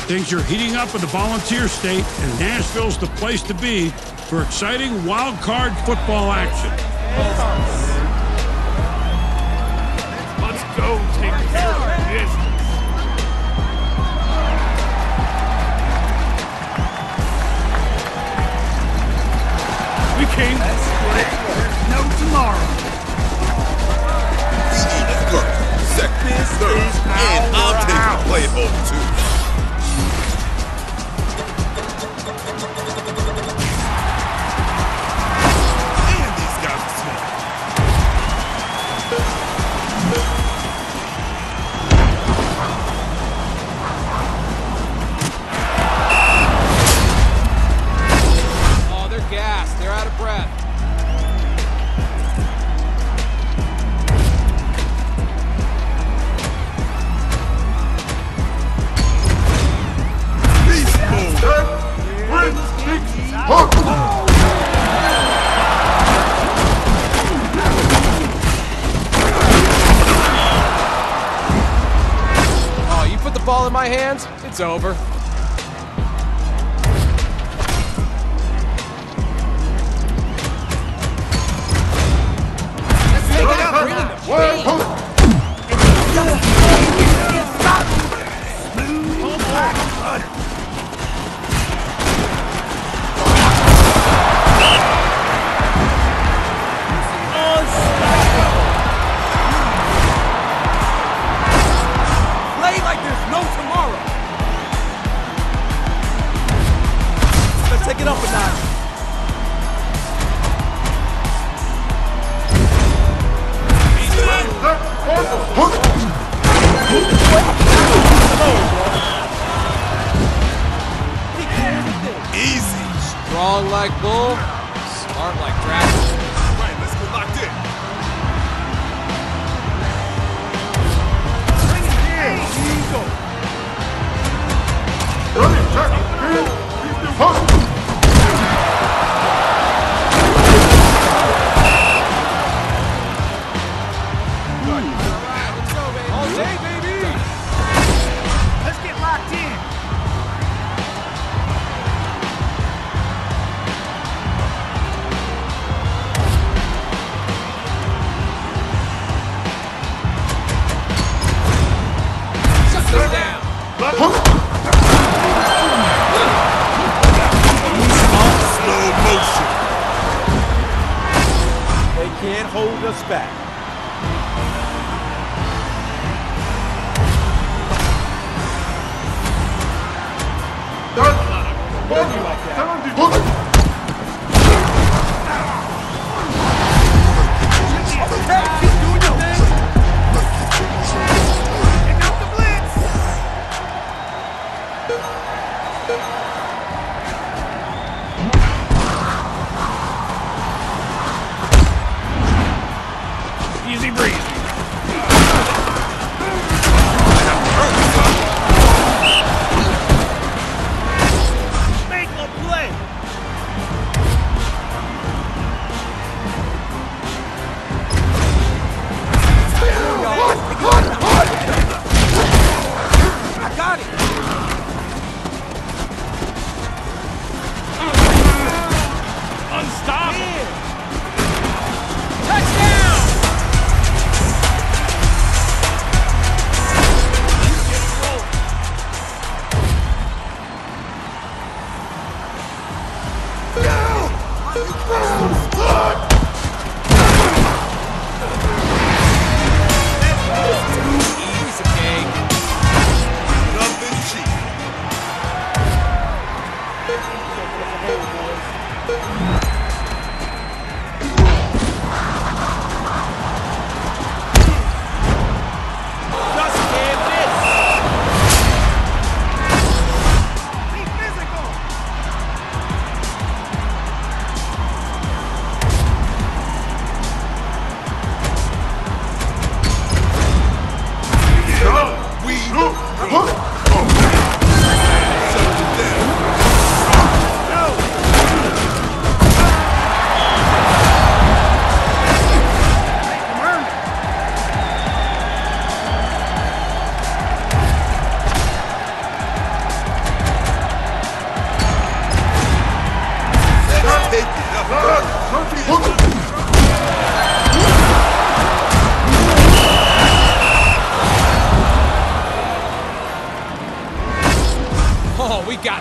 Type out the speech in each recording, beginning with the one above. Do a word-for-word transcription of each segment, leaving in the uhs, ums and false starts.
Things are heating up in the Volunteer State, and Nashville's the place to be for exciting wild card football action. Let's go take care of business. We came. There's no tomorrow. Look, second, third, and I'll take the play at home too. Ball in my hands, it's over. Let's make it up, bring it Take it up a notch. Easy. Strong like bull, smart like dragon. Right, let's get locked in. Bring it here. Eagle. All day, baby. Let's get locked in. Shut this down. Slow motion. They can't hold us back. Easy breezy. Make a play.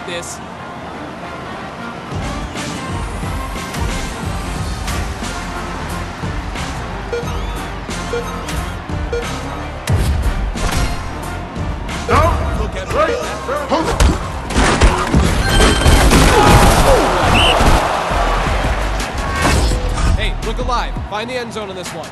got this. Look at me. Hey, look alive. Find the end zone in this one.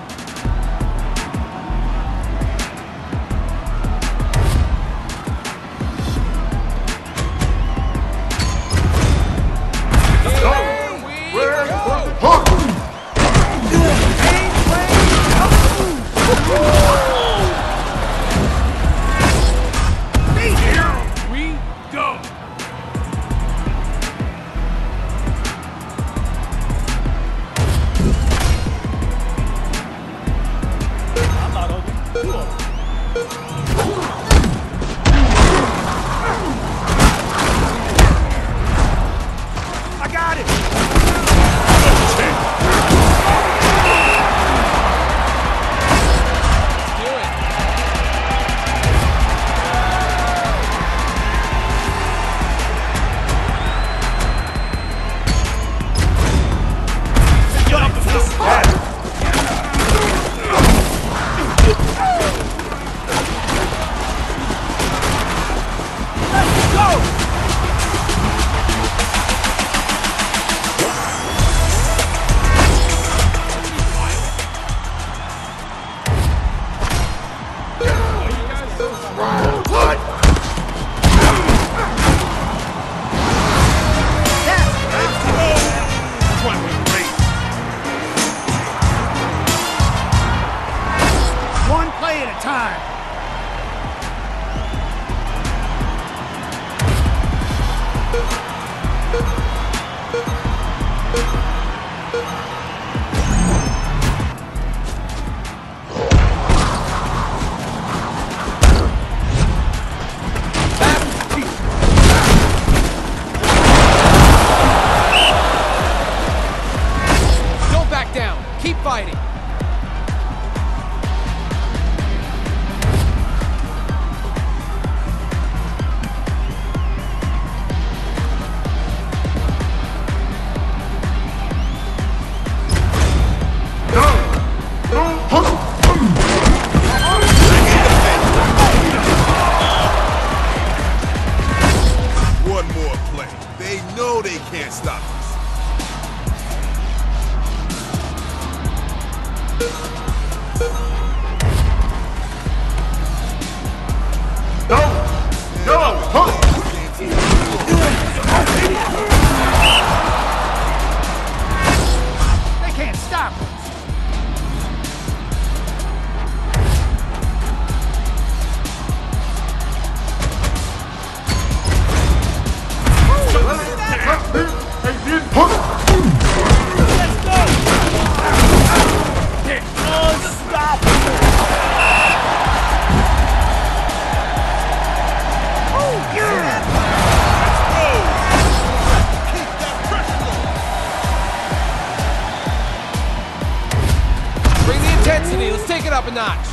Let's take it up a notch.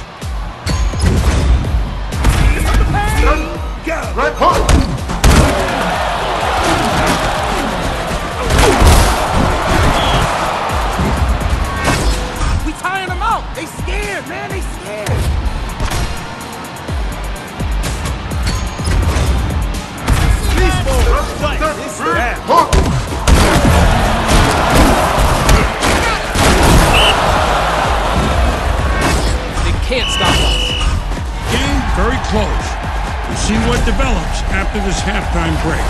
We tiring them out. They scared, man. They scared. They can't stop us. Game very close. We'll see what develops after this halftime break.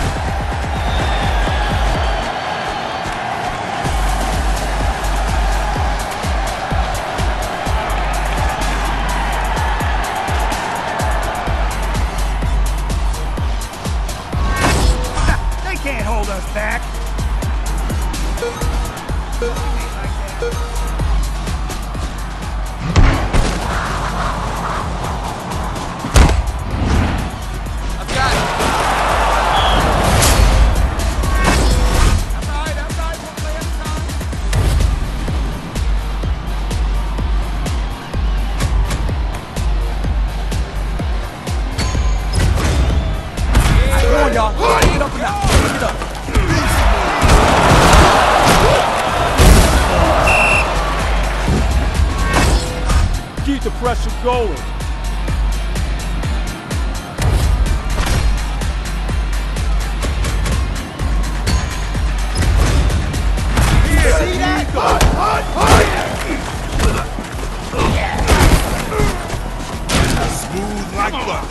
They can't hold us back. I've got it. pressure going. See that? Hot, hot, hot. Smooth like butter.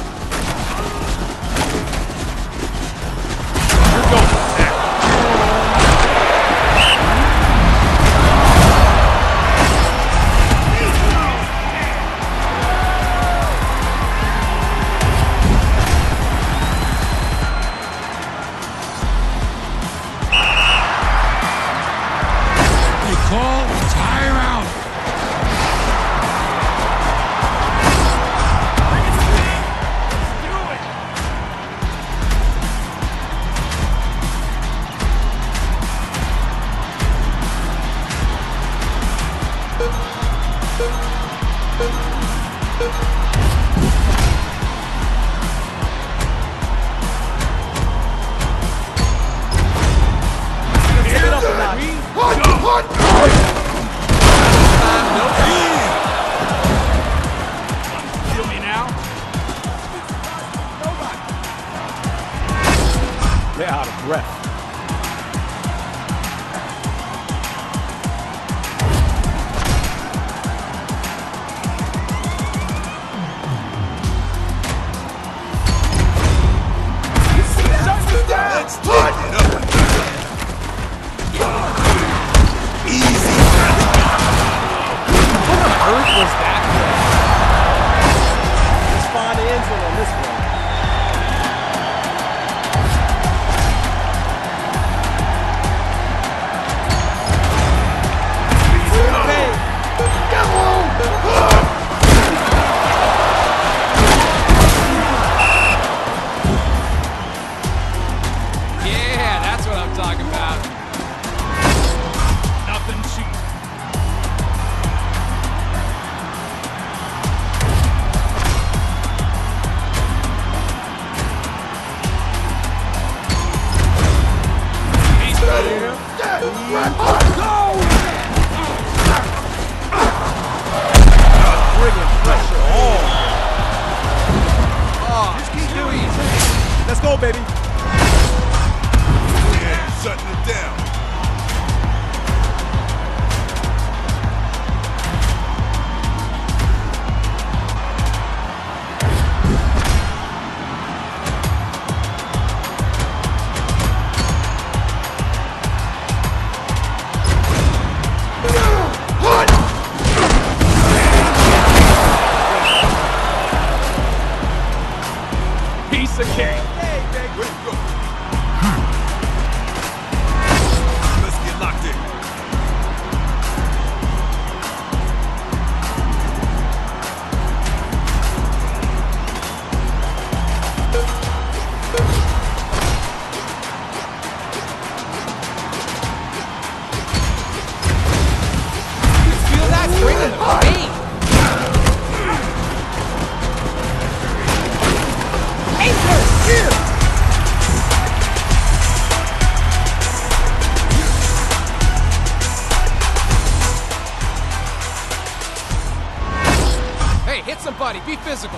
You're going back. They call tire out. Get it up a notch. Feel me now? They're out of breath. Let's take it up. Easy. What on earth was that? Let's find the end zone on this one. Yeah, that's what I'm talking about. Nothing cheap. He's ready. Bringing pressure on. Oh, just keep doing it. Let's go, baby. Yeah, shutting it down. Piece of cake. Way to go. Let's get locked in. You feel that? Bringing the pain. Hey, hit somebody. Be physical.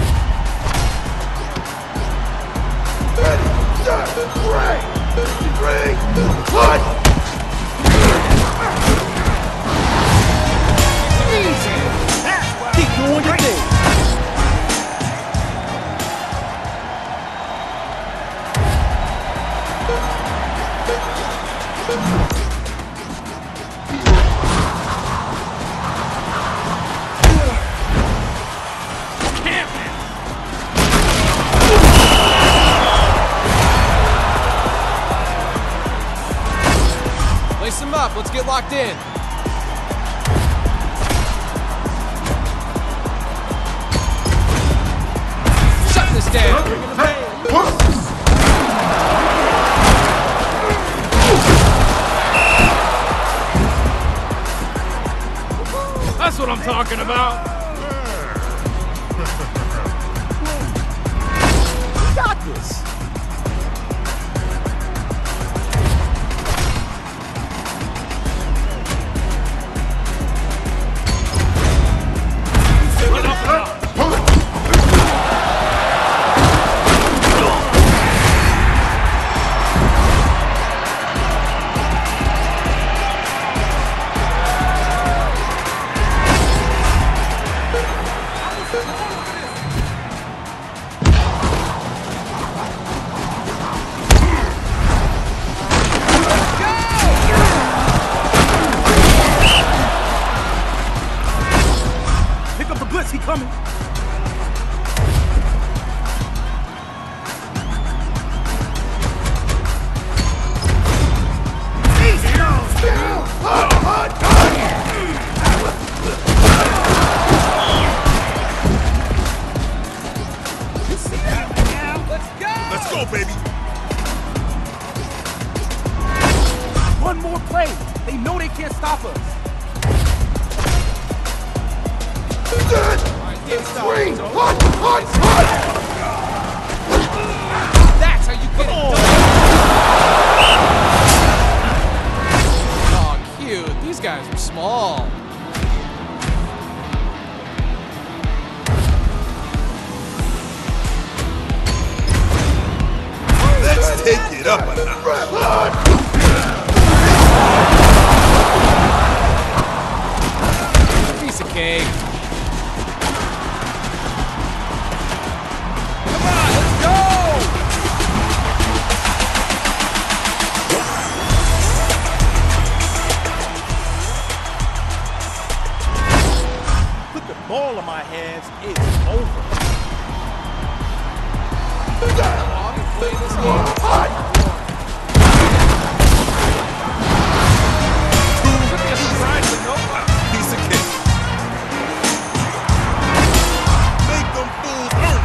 Ready, set, break. Three, one. Keep doing your thing. Lace him up. Let's get locked in. Shut this down. Bringing the pain. That's what I'm talking about. We got this. Get coming. Let's go, baby. One more play. They know they can't stop us. Three. Hot, hot, hot. That's how you get it done. Oh, cute. These guys are small. Let's take it up a notch. Piece of cake. Put the ball in my hands. It's over. Play this game. Piece of cake. Make them fools earn.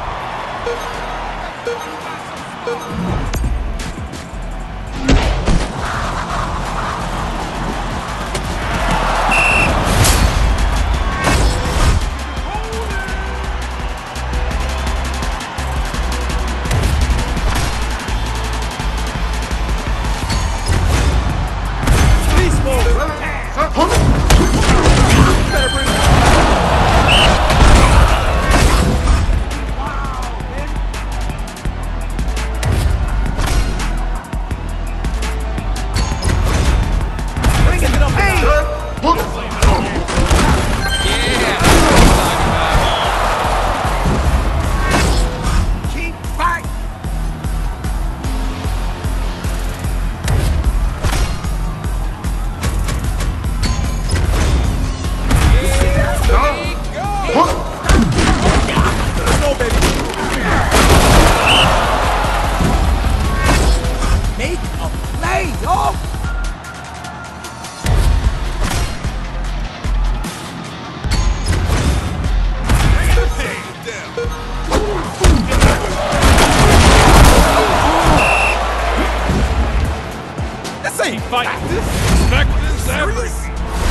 Practice? Practice everything.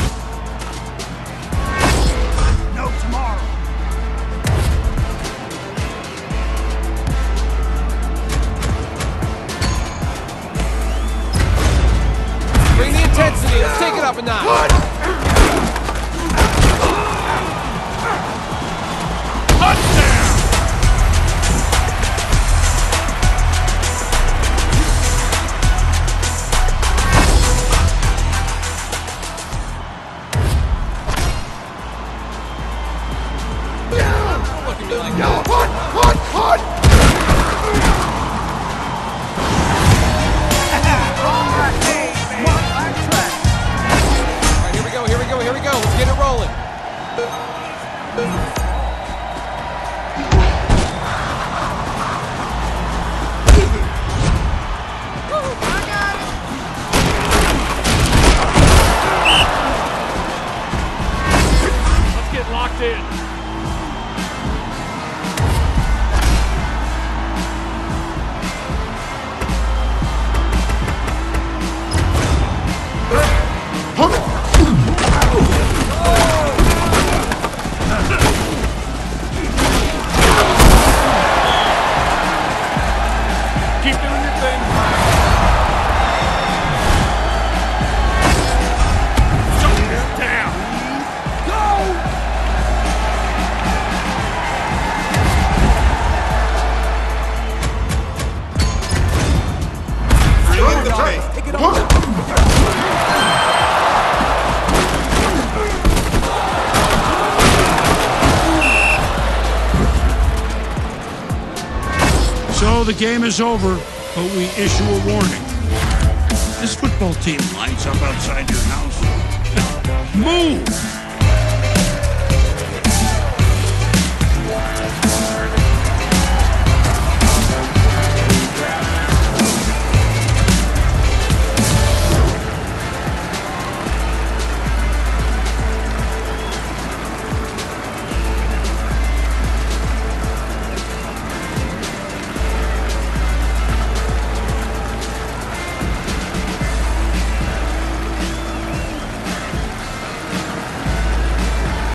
No tomorrow. Bring the intensity. Let's take it up a notch. Touchdown! Look at me like Yo, that. hot, hot, hot. All right, here we go, here we go, here we go. Let's get it rolling. Let's get locked in. Keep doing your thing. Shoulders down. Bring the pain. Take it on. So the game is over, but we issue a warning. This football team lines up outside your house. Move!